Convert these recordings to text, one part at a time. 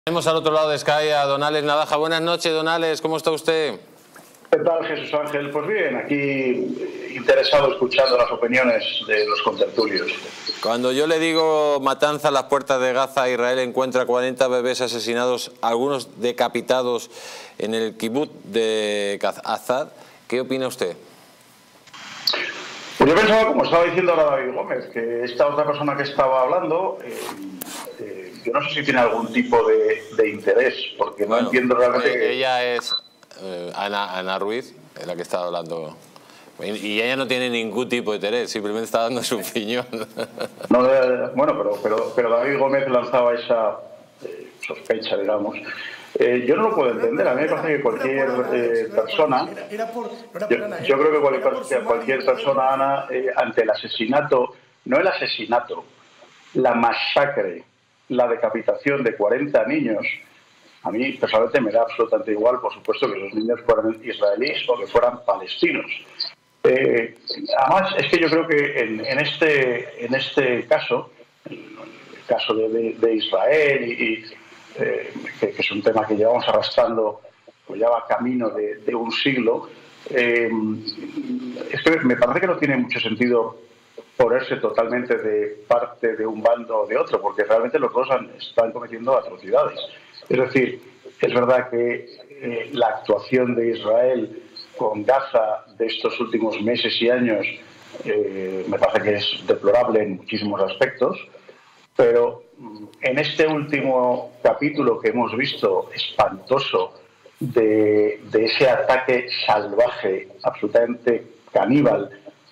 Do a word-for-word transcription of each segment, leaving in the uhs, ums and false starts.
Tenemos al otro lado de Sky a Don Alex Navaja. Buenas noches, Don Alex, ¿cómo está usted? ¿Qué tal, Jesús Ángel? Pues bien, aquí interesado escuchando las opiniones de los contertulios. Cuando yo le digo matanza a las puertas de Gaza, Israel encuentra cuarenta bebés asesinados, algunos decapitados en el kibutz de Azad, ¿qué opina usted? Pues yo pensaba, como estaba diciendo ahora David Gómez, que esta otra persona que estaba hablando, eh, eh, yo no sé si tiene algún tipo de, de interés, porque bueno, no entiendo realmente... Eh, que... Ella es eh, Ana, Ana Ruiz, es la que estaba hablando, y, y ella no tiene ningún tipo de interés, simplemente está dando su opinión. No, eh, bueno, pero, pero, pero David Gómez lanzaba esa eh, sospecha, digamos. Eh, yo no lo puedo entender, a mí me parece que cualquier eh, persona, yo, yo creo que cualquier, cualquier persona, Ana, eh, ante el asesinato, no el asesinato, la masacre, la decapitación de cuarenta niños, a mí personalmente me da absolutamente igual, por supuesto, que los niños fueran israelíes o que fueran palestinos. Eh, además, es que yo creo que en, en, este, en este caso, en el caso de, de, de Israel, y, y eh, que, que es un tema que llevamos arrastrando, pues ya va camino de, de un siglo, eh, es que me parece que no tiene mucho sentido ponerse totalmente de parte de un bando o de otro, porque realmente los dos han, están cometiendo atrocidades. Es decir, es verdad que eh, la actuación de Israel con Gaza de estos últimos meses y años eh, me parece que es deplorable en muchísimos aspectos, pero en este último capítulo que hemos visto, espantoso, de, de ese ataque salvaje, absolutamente caníbal,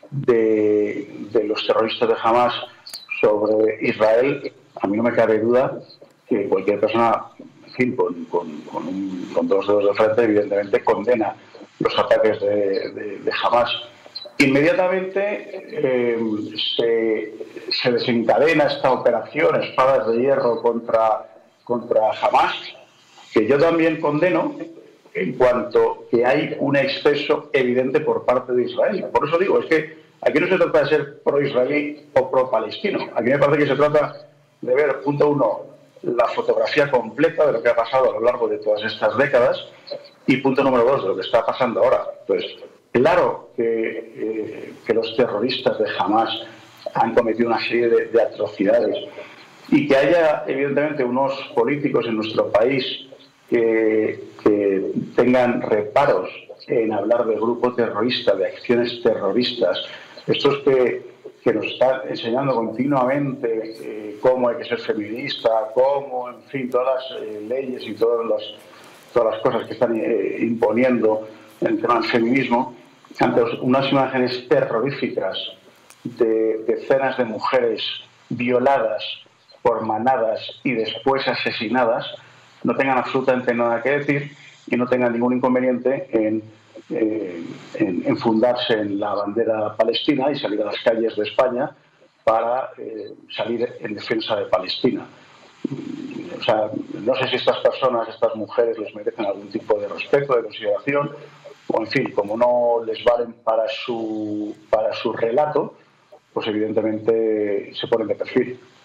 de, de los terroristas de Hamas sobre Israel, a mí no me cabe duda que cualquier persona, en fin, con, con, con, un, con dos dedos de frente, evidentemente condena los ataques de, de, de Hamas. Inmediatamente eh, se, se desencadena esta operación Espadas de Hierro contra, contra Hamas, que yo también condeno, en cuanto que hay un exceso evidente por parte de Israel. Por eso digo, es que aquí no se trata de ser pro-israelí o pro-palestino. Aquí me parece que se trata de ver, punto uno, la fotografía completa de lo que ha pasado a lo largo de todas estas décadas, y punto número dos, de lo que está pasando ahora. Pues claro que, eh, que los terroristas de Hamas han cometido una serie de, de atrocidades, y que haya evidentemente unos políticos en nuestro país que, que tengan reparos en hablar de grupo terrorista, de acciones terroristas, estos que, que nos están enseñando continuamente eh, cómo hay que ser feminista, cómo, en fin, todas las eh, leyes y todas las, todas las cosas que están eh, imponiendo en el tema del feminismo, ante unas imágenes terroríficas de decenas de mujeres violadas por manadas y después asesinadas, no tengan absolutamente nada que decir y no tengan ningún inconveniente en, eh, en, en fundarse en la bandera palestina y salir a las calles de España para eh, salir en defensa de Palestina. O sea, no sé si estas personas, estas mujeres, les merecen algún tipo de respeto, de consideración, o en fin, como no les valen para su, para su relato, pues evidentemente se ponen de perfil.